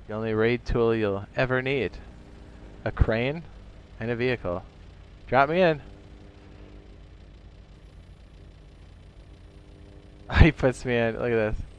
The only raid tool you'll ever need. A crane and a vehicle. Drop me in. He puts me in. Look at this.